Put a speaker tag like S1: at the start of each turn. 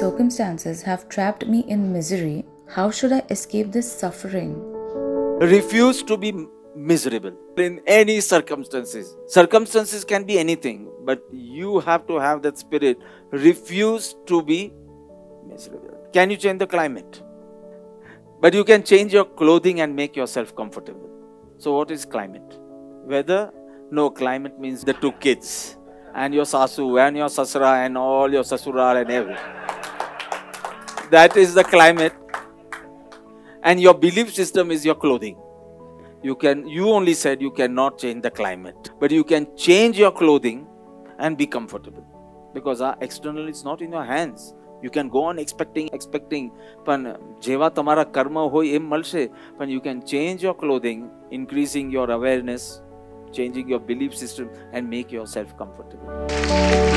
S1: circumstances have trapped me in misery. How should I escape this suffering?
S2: Refuse to be miserable in any circumstances. Circumstances can be anything, but you have to have that spirit. Refuse to be miserable. Can you change the climate? But you can change your clothing and make yourself comfortable. So what is climate? Weather? No, climate means the two kids and your sasu and your sasra and all your sasural and everything. That is the climate. And your belief system is your clothing. You only said you cannot change the climate, but you can change your clothing and be comfortable. Because external is not in your hands. You can go on expecting, but jeva tamara karma hoy em malse, but you can change your clothing, increasing your awareness, changing your belief system and make yourself comfortable.